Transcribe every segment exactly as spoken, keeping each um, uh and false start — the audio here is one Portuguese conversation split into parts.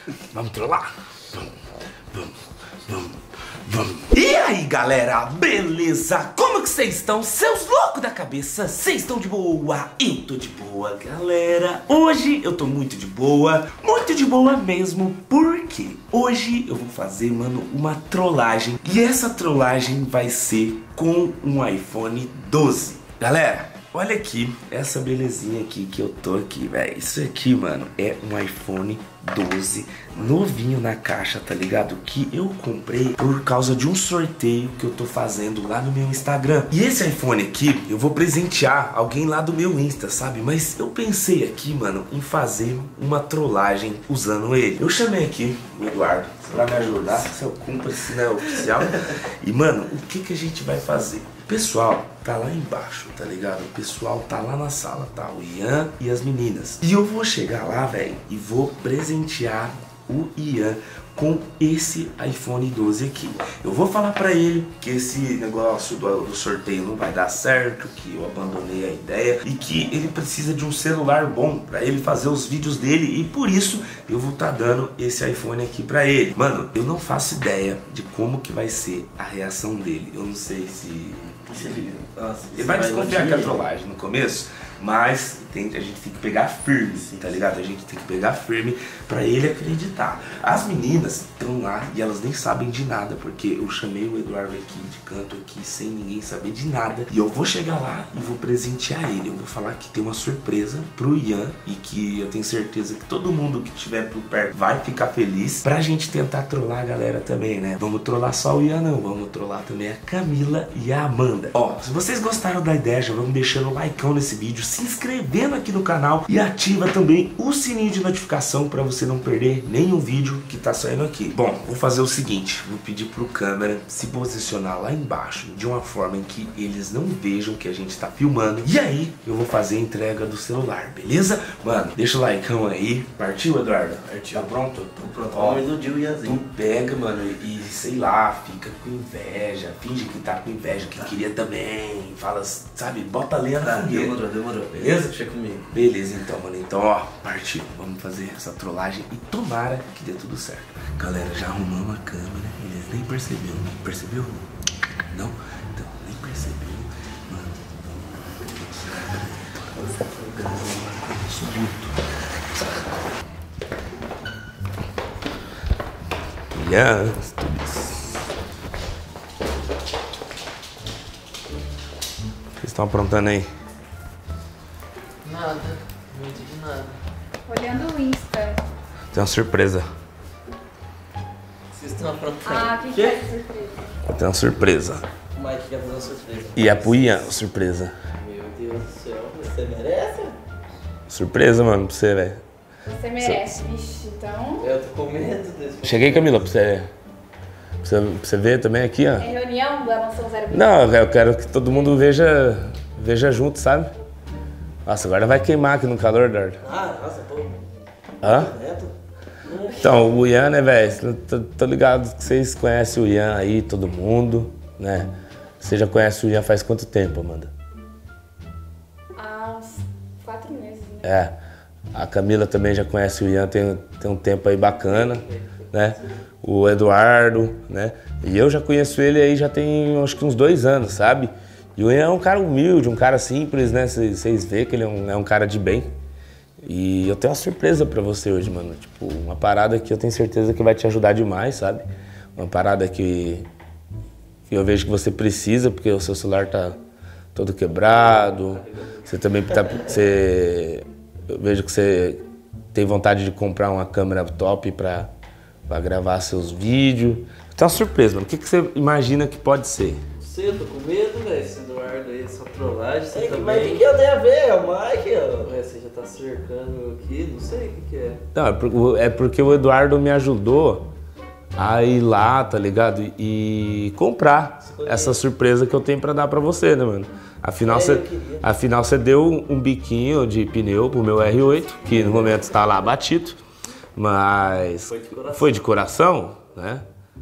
Vamos trollar? Vamos, vamos, vamos, vamos. E aí, galera, beleza? Como que vocês estão? Seus loucos da cabeça, vocês estão de boa? Eu tô de boa, galera. Hoje eu tô muito de boa, muito de boa mesmo, porque hoje eu vou fazer, mano, uma trollagem. E essa trollagem vai ser com um iPhone doze. Galera, olha aqui, essa belezinha aqui que eu tô aqui, velho. Isso aqui, mano, é um iPhone doze novinho na caixa, tá ligado? Que eu comprei por causa de um sorteio que eu tô fazendo lá no meu Instagram. E esse iPhone aqui, eu vou presentear alguém lá do meu Insta, sabe? Mas eu pensei aqui, mano, em fazer uma trollagem usando ele. Eu chamei aqui o Eduardo pra me ajudar, seu cúmplice, né, oficial. E, mano, o que que a gente vai fazer? O pessoal tá lá embaixo, tá ligado? O pessoal tá lá na sala, tá? O Ian e as meninas. E eu vou chegar lá, velho, e vou presentear o Ian com esse iPhone doze aqui. Eu vou falar pra ele que esse negócio do, do sorteio não vai dar certo, que eu abandonei a ideia e que ele precisa de um celular bom pra ele fazer os vídeos dele, e por isso eu vou estar tá dando esse iPhone aqui pra ele. Mano, eu não faço ideia de como que vai ser a reação dele. Eu não sei se... se ele, Nossa, ele vai desconfiar que é trollagem no começo, mas tem, a gente tem que pegar firme, sim, tá ligado? A gente tem que pegar firme pra ele acreditar. As meninas estão lá e elas nem sabem de nada, porque eu chamei o Eduardo aqui de canto aqui sem ninguém saber de nada. E eu vou chegar lá e vou presentear ele. Eu vou falar que tem uma surpresa pro Ian e que eu tenho certeza que todo mundo que estiver por perto vai ficar feliz, pra gente tentar trollar a galera também, né? Vamos trollar só o Ian não, vamos trollar também a Camila e a Amanda. Ó, se vocês gostaram da ideia, já vamos deixando o likeão nesse vídeo, se inscrevendo aqui no canal e ativa também o sininho de notificação para você não perder nenhum vídeo que tá saindo aqui. Bom, vou fazer o seguinte, vou pedir pro câmera se posicionar lá embaixo de uma forma em que eles não vejam que a gente tá filmando, e aí eu vou fazer a entrega do celular, beleza? Mano, deixa o likeão aí. Partiu, Eduardo? Partiu. Tá pronto? Tô pronto. Ó, iludiu o Ianzinho. Tu pega, mano, e sei lá, fica com inveja, finge que tá com inveja, que queria também, fala, sabe, bota a lenha na fogueira. Demorou, demorou. Beleza? Deixa comigo. Beleza, então, mano. Então, ó, partiu. Vamos fazer essa trollagem e tomara que dê tudo certo. Galera, já arrumamos a câmera. Eles nem perceberam. Percebeu? Não? Então, nem percebeu. Mano, isso muito. Yes, vocês estão aprontando aí? Nada, muito de nada. Olhando o Insta. Tem uma surpresa. Vocês estão aprontando? Ah, quem que é essa surpresa? Tem uma surpresa. O Mike quer fazer uma surpresa. E é pro Ian, surpresa. Meu Deus do céu, você merece? Surpresa, mano, pra você, velho. Você merece, vixe, então... Eu tô com medo desse. Cheguei, Camila, pra você, pra você, pra você ver também aqui, ó. É reunião da Mansão zero vinte? Não, eu quero que todo mundo veja, veja junto, sabe? Nossa, agora vai queimar aqui no calor, Eduardo. Ah, nossa, pô. Hã? Neto? Então, o Ian, né, velho? Tô, tô ligado que vocês conhecem o Ian aí, todo mundo, né? Você já conhece o Ian faz quanto tempo, Amanda? Há uns quatro meses, né? É. A Camila também já conhece o Ian, tem, tem um tempo aí bacana, né? O Eduardo, né? E eu já conheço ele aí já tem acho que uns dois anos, sabe? E o Ian é um cara humilde, um cara simples, né? Vocês veem que ele é um, é um cara de bem. E eu tenho uma surpresa pra você hoje, mano. Tipo, uma parada que eu tenho certeza que vai te ajudar demais, sabe? Uma parada que, que eu vejo que você precisa, porque o seu celular tá todo quebrado. Você também tá... Você, eu vejo que você tem vontade de comprar uma câmera top pra, pra gravar seus vídeos. Então é uma surpresa, mano. O que, que você imagina que pode ser? Você, eu tô com medo, velho. Esse Eduardo aí, essa trollagem, você É, também. mas o que, que eu tenho a ver? É o Mike, ó. Ué, você já tá cercando aqui, não sei o que que é. Não, é por- é porque o Eduardo me ajudou a ir lá, tá ligado? E comprar essa surpresa que eu tenho pra dar pra você, né, mano? Afinal, É, você eu queria. afinal, você deu um biquinho de pneu pro meu R oito, que no momento está lá batido, mas Foi de coração. foi de coração, né?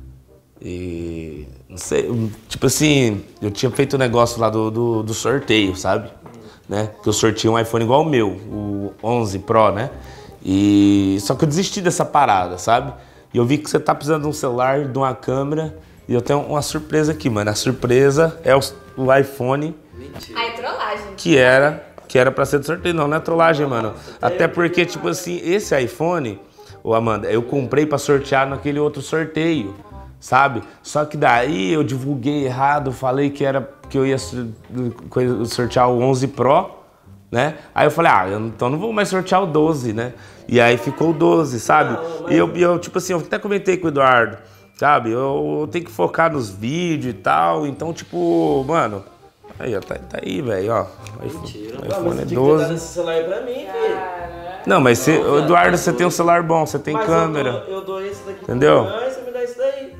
E não sei, tipo assim, eu tinha feito o um negócio lá do, do, do sorteio, sabe? Né? Que eu sorteei um iPhone igual o meu, o onze Pro, né? E só que eu desisti dessa parada, sabe? E eu vi que você tá precisando de um celular, de uma câmera. E eu tenho uma surpresa aqui, mano. A surpresa é o, o iPhone. Mentira. Ai, trollagem. Que era, que era pra ser de sorteio. Não, não é trollagem, mano. Até porque, tipo assim, esse iPhone, ô Amanda, eu comprei pra sortear naquele outro sorteio, sabe? Só que daí eu divulguei errado, falei que era que eu ia sortear o onze Pro, né? Aí eu falei, ah, eu, então não vou mais sortear o doze, né? E aí ficou o doze, sabe? E eu, eu, tipo assim, eu até comentei com o Eduardo, sabe? Eu, eu tenho que focar nos vídeos e tal, então, tipo, mano... Aí, ó, tá, tá aí, velho, ó. Mentira. O Ah, iPhone mas é você tinha que ter doze. dado esse celular aí pra mim, filho. Não, mas você, Não, Eduardo, velho, você tem um celular bom, você tem Mas câmera. Eu dou, eu dou esse daqui Entendeu? pro Ian e você me dá esse daí.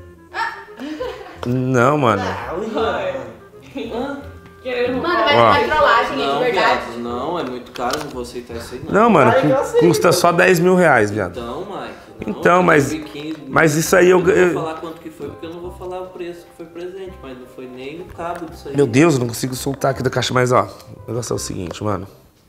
Não, mano. Ah, o Ian. Hã? Mano, mas Ó. não é trollagem, é de Não, verdade. viado, não, é muito caro, não vou aceitar isso aí não. Não, mano, Ai, cu- eu aceito. custa só dez mil reais, viado. Então, Mike. Não, Então, tem mas- um biquinho- mas isso aí eu- não eu- vou falar quanto que foi, porque eu não vou falar o preço que foi presente, mas não foi nem o cabo disso aí. Meu Deus, eu não consigo soltar aqui da caixa, mas ó, o negócio é o seguinte, mano.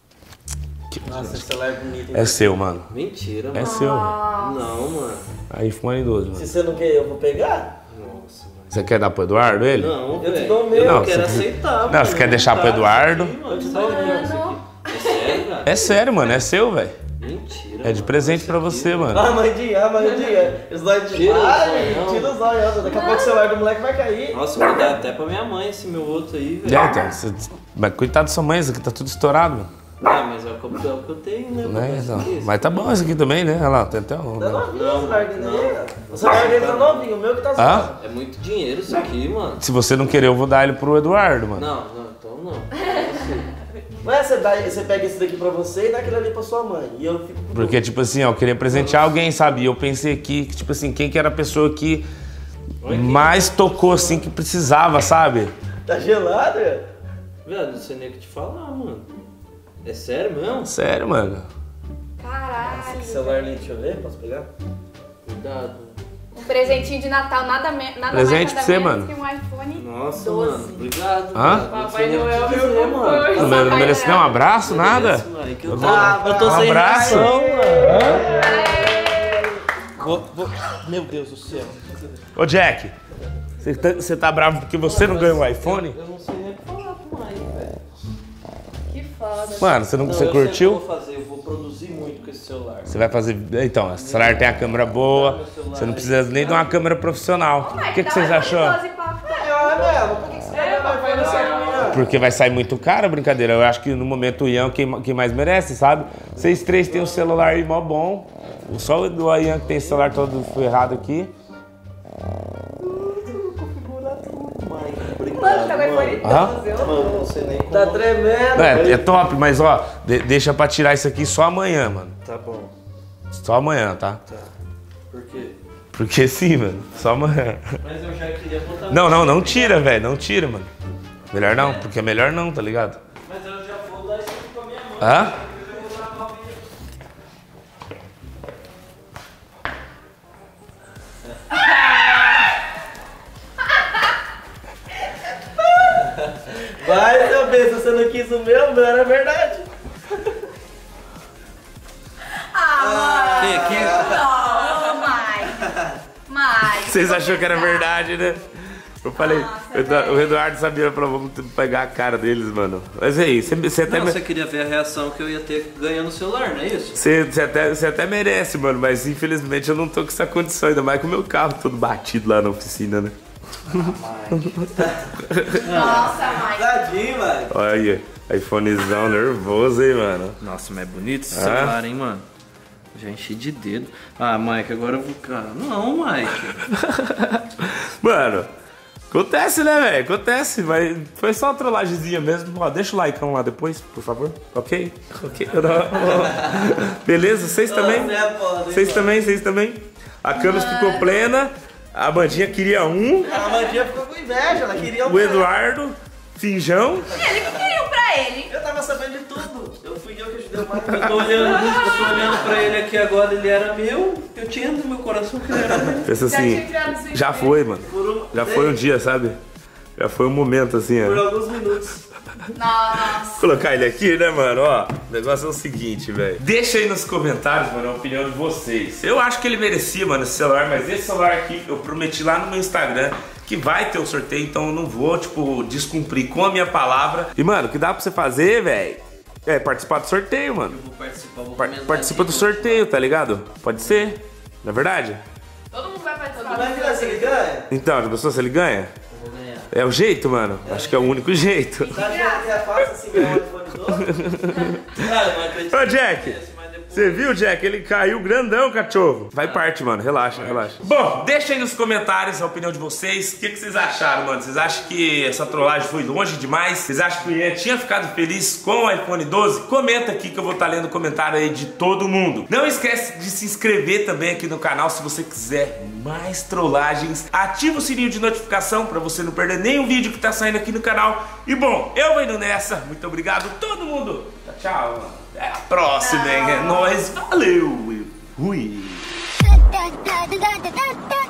Nossa, esse celular é bonito. hein? É seu, mano. Mentira, É mano. seu. Não, mano. iPhone doze, Se mano. você não quer, eu vou pegar. Nossa, mano. Você quer dar pro Eduardo ele? Não, Eu te velho. dou o meu. Eu Não, quero você- aceitar, Não, mano. você quer deixar pro Tá, Eduardo? isso aqui, mano. Eu te Sai dou o daqui, meu. isso aqui. É sério, cara? É sério, mano, é seu, velho. Mentira. É de mano. presente Isso pra aqui, você, mano. Ah, mandinha, ah, mandinha. Os dois de Tira os Ai, zoião. tira os olhos. Daqui a pouco o celular do moleque vai cair. Nossa, vai dar até pra minha mãe esse meu outro aí, velho. É, então, você... Mas coitado da sua mãe, isso aqui tá tudo estourado, mano. Ah, mas é o que eu, é o que eu tenho, né? Né? Mas Então, isso. mas tá bom isso aqui também, né? Olha lá, tem até um... Tá novinho o celular dele não. aí. O celular dele tá novinho, o meu que tá Hã? zoado. É muito dinheiro isso aqui, mano. Se você não querer, eu vou dar ele pro Eduardo, mano. Não, não, então não. Mas você, dá, você pega esse daqui pra você e dá aquele ali pra sua mãe. E eu fico com Porque, tipo assim, ó, eu queria presentear alguém, sabe? E eu pensei aqui, que, tipo assim, quem que era a pessoa que mais tocou, assim, que precisava, sabe? Tá gelado? Velho, não sei nem o que te falar, mano. É sério mesmo? Sério, mano. Caralho. Esse celular ali, deixa eu ver, posso pegar? Cuidado. Um presentinho de Natal, nada, me nada Presente mais, pra nada você, menos mano. que um iPhone Nossa, doze. mano. Obrigado. Hã? velho. Não Papai sei nem o que Noel, dizer, meu mano. amor. Não, mere- não merece nem um abraço, nada? Merece, Mike. Eu tô, Ah, eu tô um sem abraço. reação, mano. Vou, vou... Meu Deus do céu. Ô, Jack, você tá, você tá bravo porque você não ganhou um iPhone? Eu não sei nem o que falar pro Mike, velho. Que foda. Mano, você, não, Não, você eu sei o que curtiu? eu vou fazer, eu vou produzir muito com esse celular. Você vai fazer... Então, esse celular tem a câmera boa, você não precisa nem de uma câmera profissional. O que, que vocês achou? É, é mesmo. Por que que você pega o iPhone assim amanhã? Porque vai sair muito caro a brincadeira. Eu acho que no momento o Ian é quem, quem mais merece, sabe? Vocês três têm um celular aí mó bom. Só o do Ian que tem esse celular todo ferrado aqui. Mano, tá com iPhone Hã? doze. eu- Mano, não sei nem como. Tá tremendo. É, é top, mas ó, de- deixa pra tirar isso aqui só amanhã, mano. Tá bom. Só amanhã, tá? Tá. Por quê? Porque sim, mano. Só amanhã. Mas eu já queria botar. Não, não, não tira, velho. Não tira, mano. Melhor não, porque é melhor não, tá ligado? Mas eu já vou dar isso aqui pra minha mãe. Hã? Vai saber se você não quis o meu, não era verdade. Ah, Quem aqui? mano. Não, Mike. Mike. Vocês achou que era verdade, né? Eu falei, Nossa, o Edu- o Eduardo sabia, falou, vamos pegar a cara deles, mano. Mas aí, você, você até. Não, me- você queria ver a reação que eu ia ter ganhando o celular, não é isso? Você, você, até, você até merece, mano, mas infelizmente eu não tô com essa condição, ainda mais com o meu carro todo batido lá na oficina, né? Nossa, Mike. Tadinho, mano. Olha aí, iPhonezão nervoso, hein, mano. Nossa, mas é bonito esse Ah. celular, hein, mano? Já enchi de dedo. Ah, Mike, agora eu vou. Cara, não, Mike. Mano, acontece, né, velho? Acontece, mas foi só uma trollagemzinha mesmo. Ó, deixa o like lá depois, por favor. Ok? Ok. Beleza? Vocês também? Você é foda, hein, Vocês mano? também, vocês também? A câmera ficou plena, a bandinha queria um, A Mandinha ficou com inveja, ela queria um. o Eduardo, finjão. Ele que queria um pra ele. Eu tava sabendo de tudo. Eu fui eu que ajudei o Mike. Eu tô olhando, eu tô olhando pra ele aqui agora, ele era meu. Eu tinha no meu coração que ele era meu. Pensa Já tinha assim, criado sua já inveja. foi, mano. Por um- Já foi um dia, sabe? Já foi um momento assim, Por ó. alguns minutos. Nossa. Colocar ele aqui, né, mano? Ó, o negócio é o seguinte, velho. Deixa aí nos comentários, mano, a opinião de vocês. Eu acho que ele merecia, mano, esse celular, mas esse celular aqui, eu prometi lá no meu Instagram que vai ter o sorteio, então eu não vou, tipo, descumprir com a minha palavra. E, mano, o que dá pra você fazer, velho, é participar do sorteio, mano. Eu vou participar, vou Par comentar participa aqui, do sorteio, tá ligado? Pode ser? Não é verdade? Todo mundo vai participar. Vai virar se ele ganha? Então, de pessoa, se ele ganha? Eu vou ganhar. É o jeito, mano? Acho que é o único jeito. Tá achando que é fácil assim ganhar um iPhone doze? Cara, mas acredito Ô, Jack, que mas depois... você viu, Jack? Ele caiu grandão, cachorro. Vai parte, mano. Relaxa, relaxa. Bom, deixa aí nos comentários a opinião de vocês. O que, que vocês acharam, mano? Vocês acham que essa trollagem foi longe demais? Vocês acham que o Ian tinha ficado feliz com o iPhone doze? Comenta aqui que eu vou estar lendo o comentário aí de todo mundo. Não esquece de se inscrever também aqui no canal se você quiser mais trollagens. Ativa o sininho de notificação para você não perder nenhum vídeo que tá saindo aqui no canal. E bom, eu vou indo nessa. Muito obrigado todo mundo. Tchau, mano. Até a próxima, hein? É nóis. Valeu. Fui. da da da da da